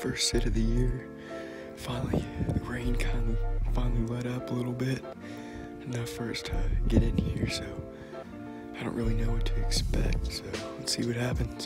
first sit of the year. Finally, the rain kind of finally let up a little bit, enough for us to get in here, so I don't really know what to expect, so let's see what happens.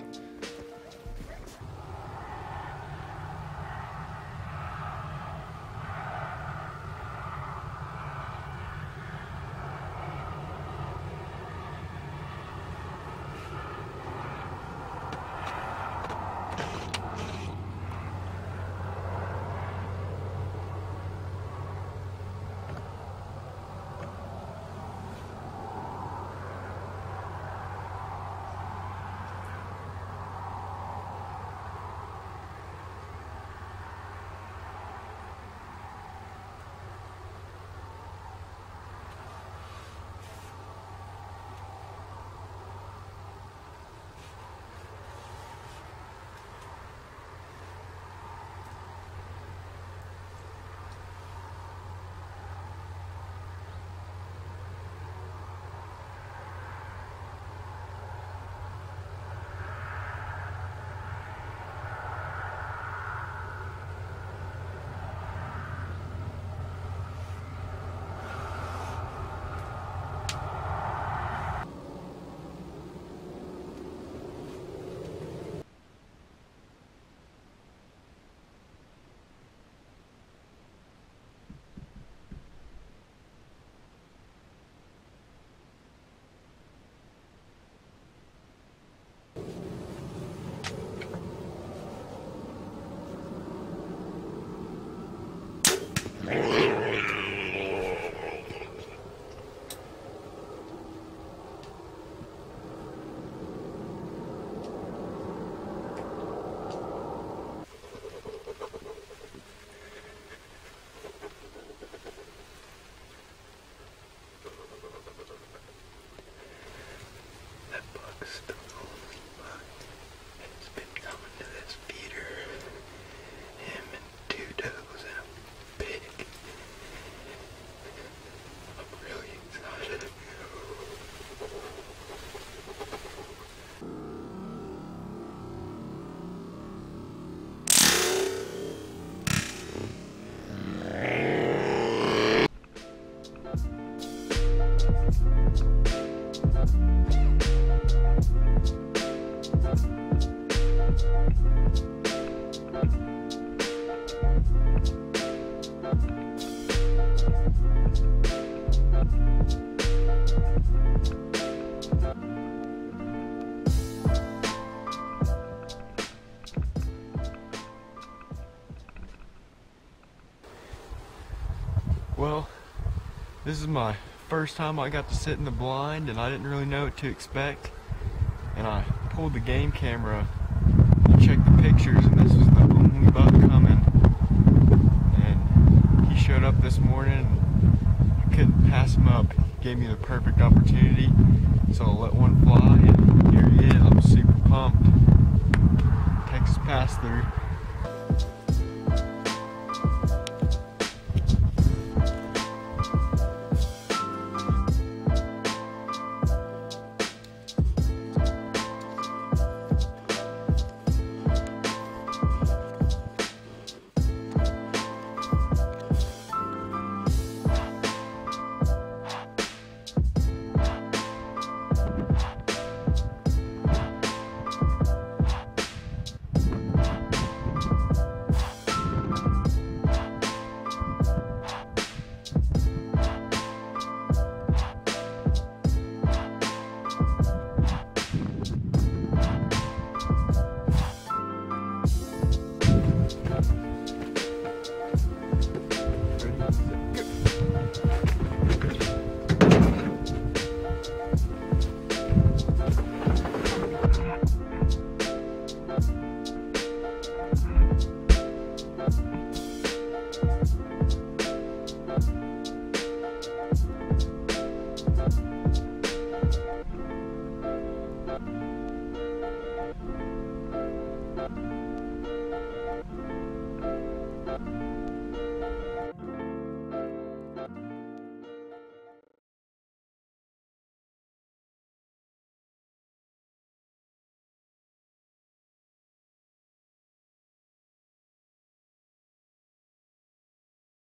Well, this is my first time I got to sit in the blind, and I didn't really know what to expect. And I pulled the game camera and checked the pictures, and this was the only buck coming. And he showed up this morning, and I couldn't pass him up. He gave me the perfect opportunity.